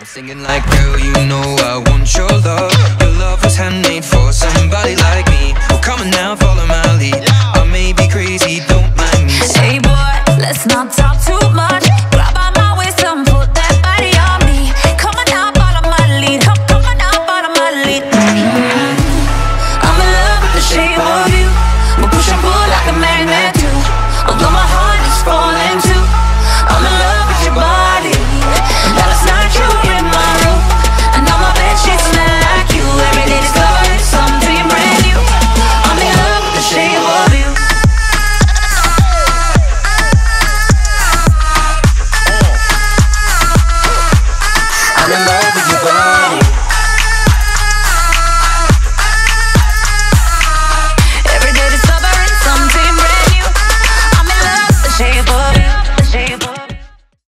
I'm singing like, girl, you know I want your love. Your love was handmade for somebody like me. Oh, come on now,